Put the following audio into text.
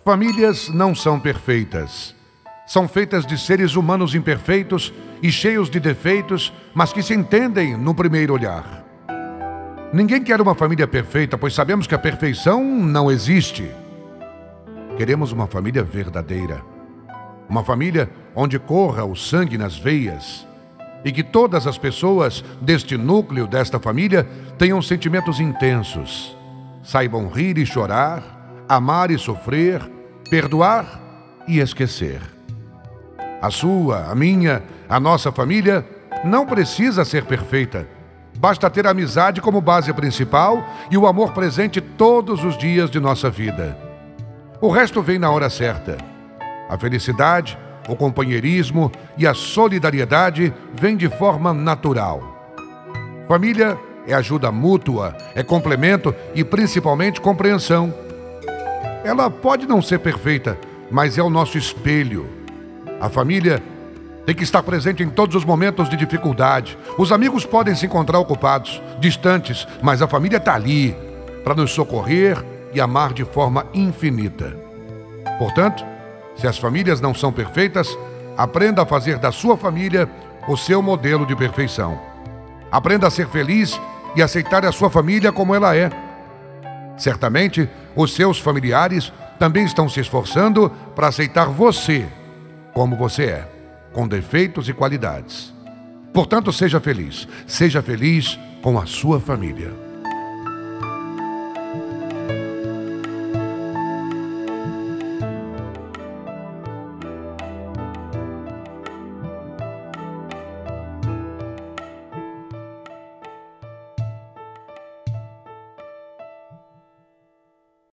Famílias não são perfeitas. São feitas de seres humanos imperfeitos e cheios de defeitos, mas que se entendem no primeiro olhar. Ninguém quer uma família perfeita, pois sabemos que a perfeição não existe. Queremos uma família verdadeira. Uma família onde corra o sangue nas veias e que todas as pessoas deste núcleo, desta família, tenham sentimentos intensos. Saibam rir e chorar, amar e sofrer, perdoar e esquecer. A sua, a minha, a nossa família não precisa ser perfeita. Basta ter a amizade como base principal e o amor presente todos os dias de nossa vida. O resto vem na hora certa. A felicidade, o companheirismo e a solidariedade vêm de forma natural. Família é ajuda mútua, é complemento e principalmente compreensão. Ela pode não ser perfeita, mas é o nosso espelho. A família tem que estar presente em todos os momentos de dificuldade. Os amigos podem se encontrar ocupados, distantes, mas a família está ali para nos socorrer e amar de forma infinita. Portanto, se as famílias não são perfeitas, aprenda a fazer da sua família o seu modelo de perfeição. Aprenda a ser feliz e aceitar a sua família como ela é. Certamente, os seus familiares também estão se esforçando para aceitar você como você é, com defeitos e qualidades. Portanto, seja feliz com a sua família.